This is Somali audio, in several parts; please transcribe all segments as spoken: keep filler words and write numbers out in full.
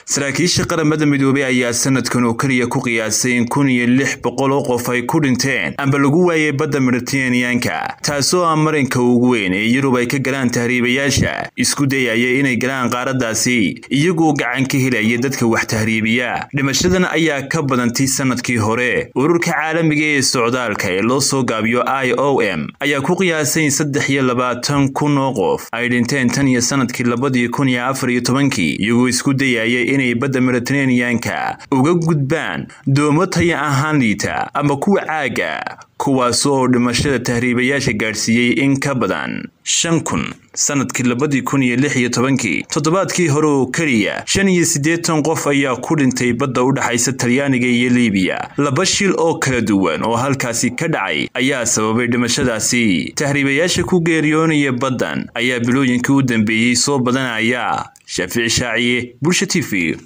saraakiisha qaramada midoobay ayaa sanadkan oo kaliya ku qiyaasay in kun iyo lix boqol oo qof ay ku dhinteen amba lagu waayay badda Mediterranean-ka taasoo ah marinka ugu weyn ee Yurub ay ka galaan tahriibayaasha isku dayaya inay galaan qaaradaasi iyagoo gacan ka helaya dadka wax tahriibiya dhimashadan ayaa ka badantay sanadkii hore ururka caalamiga ee socdaalka ee loo soo gaabiyo I O M ayaa ku qiyaasay saddex iyo labaatan kun oo qof ay dhinteen tan iyo sanadkii labada kun iyo afar iyo tobankii iyagoo isku dayaya inay badda Mediterranean-ka uga gudbaan doomo tayo ahaan liita ama kuwa caaga kuwaas oo dhimashada tahriibayaasha gaarsiiyay in ka badan shan kun sanadkii labada kun iyo lix iyo tobankii toddobaadkii hore oo kaliya shan iyo siddeetan qof ayaa ku dhintay badda u dhaxaysa Talyaaniga iyo Liibiya laba shil oo kala duwan oo halkaasi ka dhacay ayaa sababay dhimashadaasi tahriibayaasha ku geeriyoonaya baddan ayaa bilooyinkii u dambeeyay soo badanaya Shaafici Shaaciye Bulsha T V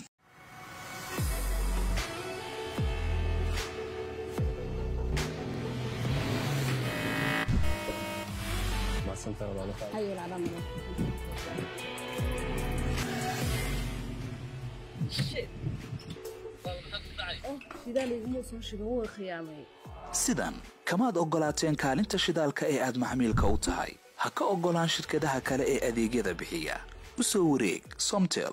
أيوة العظام sidan kamaad ogolaateen kaalinta shidaalka ee aad macmiilka u tahay ha ka ogolaan shirkadaha kale ee adeegyada bixiya u soo wareeg Somtel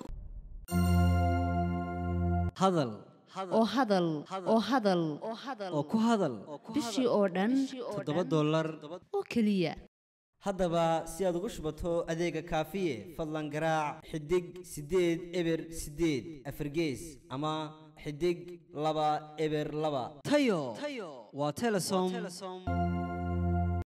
hadal oo hadal oo hadal oo ku hadal bishii oo dhan toddoba dollar oo kaliya haddaba si aad ugu shubato adeega kaafiye fadlan garaac xidig sideed eber sideed afar gees ama xidig laba eber laba tayo waa Telesom